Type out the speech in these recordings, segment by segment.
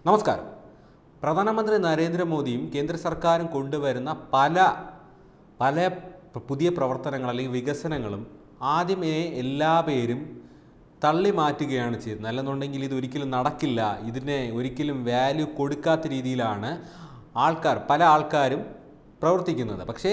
നമസ്കാരം. പ്രധാനമന്ത്രി നരേന്ദ്രമോദിയും കേന്ദ്ര സർക്കാരും കൊണ്ടുവരുന്ന പല പുതിയ പ്രവർത്തനങ്ങൾ അല്ലെങ്കിൽ വികസനങ്ങളും ആദ്യമേ എല്ലാ പേരും തള്ളി മാറ്റുകയാണ് ചെയ്യുന്നത്. അല്ലെന്നുണ്ടെങ്കിൽ ഇതൊരിക്കലും നടക്കില്ല, ഇതിനെ ഒരിക്കലും വാല്യൂ കൊടുക്കാത്ത രീതിയിലാണ് പല ആൾക്കാരും പ്രവർത്തിക്കുന്നത്. പക്ഷേ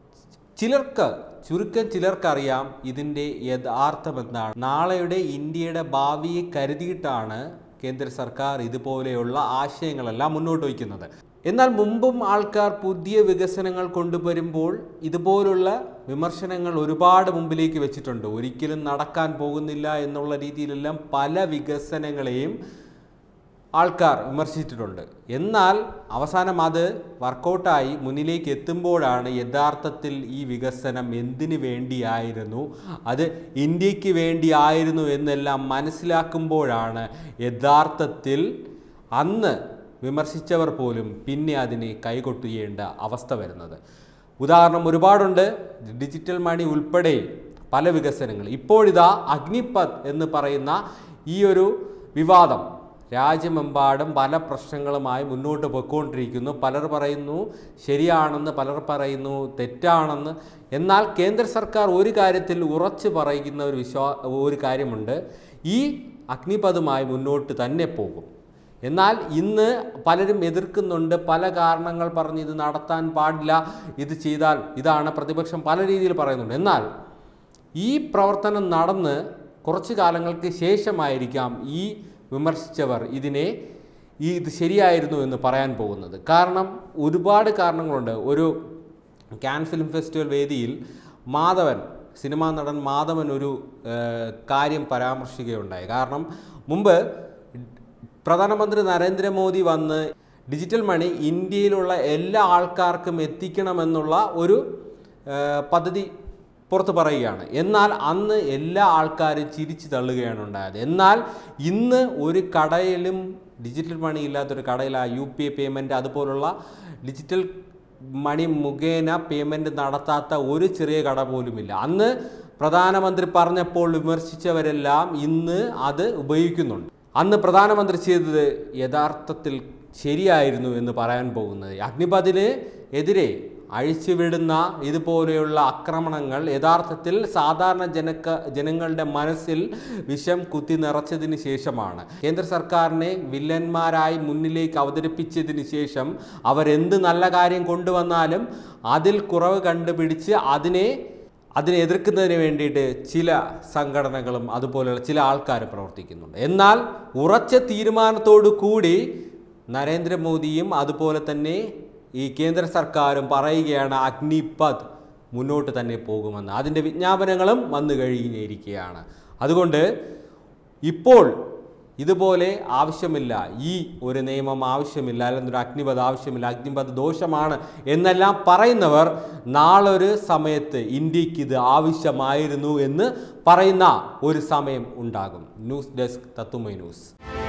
ചുരുക്കം ചിലർക്കറിയാം ഇതിൻ്റെ യഥാർത്ഥം എന്താണ്. നാളെയുടെ ഇന്ത്യയുടെ ഭാവിയെ കരുതിയിട്ടാണ് കേന്ദ്ര സർക്കാർ ഇതുപോലെയുള്ള ആശയങ്ങളെല്ലാം മുന്നോട്ട് വയ്ക്കുന്നത്. എന്നാൽ മുമ്പും ആൾക്കാർ പുതിയ വികസനങ്ങൾ കൊണ്ടുവരുമ്പോൾ ഇതുപോലുള്ള വിമർശനങ്ങൾ ഒരുപാട് മുമ്പിലേക്ക് വെച്ചിട്ടുണ്ട്. ഒരിക്കലും നടക്കാൻ പോകുന്നില്ല എന്നുള്ള രീതിയിലെല്ലാം പല വികസനങ്ങളെയും ആൾക്കാർ വിമർശിച്ചിട്ടുണ്ട്. എന്നാൽ അവസാനം അത് വർക്കൗട്ടായി മുന്നിലേക്ക് എത്തുമ്പോഴാണ് യഥാർത്ഥത്തിൽ ഈ വികസനം എന്തിനു വേണ്ടിയായിരുന്നു, അത് ഇന്ത്യക്ക് വേണ്ടിയായിരുന്നു എന്നെല്ലാം മനസ്സിലാക്കുമ്പോഴാണ് യഥാർത്ഥത്തിൽ അന്ന് വിമർശിച്ചവർ പോലും പിന്നെ അതിനെ കൈകൊട്ടുകേണ്ട അവസ്ഥ വരുന്നത്. ഉദാഹരണം ഒരുപാടുണ്ട്. ഡിജിറ്റൽ മണി ഉൾപ്പെടെ പല വികസനങ്ങൾ. ഇപ്പോഴിതാ അഗ്നിപഥ് എന്ന് പറയുന്ന ഈ ഒരു വിവാദം രാജ്യമെമ്പാടും പല പ്രശ്നങ്ങളുമായി മുന്നോട്ട് പോയിക്കൊണ്ടിരിക്കുന്നു. പലർ പറയുന്നു ശരിയാണെന്ന്, പലർ പറയുന്നു തെറ്റാണെന്ന്. എന്നാൽ കേന്ദ്ര സർക്കാർ ഒരു കാര്യത്തിൽ ഉറച്ചു പറയുന്ന ഒരു കാര്യമുണ്ട്, ഈ അഗ്നിപഥുമായി മുന്നോട്ട് തന്നെ പോകും. എന്നാൽ ഇന്ന് പലരും എതിർക്കുന്നുണ്ട്. പല കാരണങ്ങൾ പറഞ്ഞ് ഇത് നടത്താൻ പാടില്ല, ഇത് ചെയ്താൽ ഇതാണ്, പ്രതിപക്ഷം പല രീതിയിൽ പറയുന്നുണ്ട്. എന്നാൽ ഈ പ്രവർത്തനം നടന്ന് കുറച്ച് കാലങ്ങൾക്ക് ശേഷമായിരിക്കാം ഈ വിമർശിച്ചവർ ഇത് ശരിയായിരുന്നു എന്ന് പറയാൻ പോകുന്നത്. കാരണം ഒരുപാട് കാരണങ്ങളുണ്ട്. ഒരു കാൻ ഫിലിം ഫെസ്റ്റിവൽ വേദിയിൽ സിനിമാ നടൻ മാധവൻ ഒരു കാര്യം പരാമർശിക്കുകയുണ്ടായി. കാരണം മുമ്പ് പ്രധാനമന്ത്രി നരേന്ദ്രമോദി വന്ന് ഡിജിറ്റൽ മണി ഇന്ത്യയിലുള്ള എല്ലാ ആൾക്കാർക്കും എത്തിക്കണമെന്നുള്ള ഒരു പദ്ധതി പുറത്ത് പറയുകയാണ്. എന്നാൽ അന്ന് എല്ലാ ആൾക്കാരും ചിരിച്ചു തള്ളുകയാണ് ഉണ്ടായത്. എന്നാൽ ഇന്ന് ഒരു കടയിലും ഡിജിറ്റൽ മണി ഇല്ലാത്തൊരു കടയിൽ UPI പേയ്മെൻറ്റ് അതുപോലുള്ള ഡിജിറ്റൽ മണി മുഖേന പേയ്മെൻറ്റ് നടത്താത്ത ഒരു ചെറിയ കട പോലുമില്ല. അന്ന് പ്രധാനമന്ത്രി പറഞ്ഞപ്പോൾ വിമർശിച്ചവരെല്ലാം ഇന്ന് അത് ഉപയോഗിക്കുന്നുണ്ട്. അന്ന് പ്രധാനമന്ത്രി ചെയ്തത് യഥാർത്ഥത്തിൽ ശരിയായിരുന്നു എന്ന് പറയാൻ പോകുന്നത്. അഗ്നിപഥിന് എതിരെ അഴിച്ചുവിടുന്ന ഇതുപോലെയുള്ള ആക്രമണങ്ങൾ യഥാർത്ഥത്തിൽ സാധാരണ ജനങ്ങളുടെ മനസ്സിൽ വിഷം കുത്തി നിറച്ചതിന് ശേഷമാണ്. കേന്ദ്ര സർക്കാരിനെ വില്ലന്മാരായി മുന്നിലേക്ക് അവതരിപ്പിച്ചതിന് ശേഷം അവരെന്ത് നല്ല കാര്യം കൊണ്ടുവന്നാലും അതിൽ കുറവ് കണ്ടുപിടിച്ച് അതിനെ എതിർക്കുന്നതിന് വേണ്ടിയിട്ട് ചില സംഘടനകളും അതുപോലെയുള്ള ചില ആൾക്കാർ പ്രവർത്തിക്കുന്നുണ്ട്. എന്നാൽ ഉറച്ച തീരുമാനത്തോടു കൂടി നരേന്ദ്രമോദിയും അതുപോലെ തന്നെ ഈ കേന്ദ്ര സർക്കാരും പറയുകയാണ് അഗ്നിപഥ് മുന്നോട്ട് തന്നെ പോകുമെന്ന്. അതിൻ്റെ വിജ്ഞാപനങ്ങളും വന്നു കഴിഞ്ഞിരിക്കുകയാണ്. അതുകൊണ്ട് ഇപ്പോൾ ഇതുപോലെ ആവശ്യമില്ല, ഈ ഒരു നിയമം ആവശ്യമില്ല, അല്ലെങ്കിൽ അഗ്നിപഥ് ആവശ്യമില്ല, അഗ്നിപഥ് ദോഷമാണ് എന്നെല്ലാം പറയുന്നവർ നാളൊരു സമയത്ത് ഇന്ത്യക്ക് ഇത് ആവശ്യമായിരുന്നു എന്ന് പറയുന്ന ഒരു സമയം ഉണ്ടാകും. ന്യൂസ് ഡെസ്ക് തത്തുമൈ ന്യൂസ്.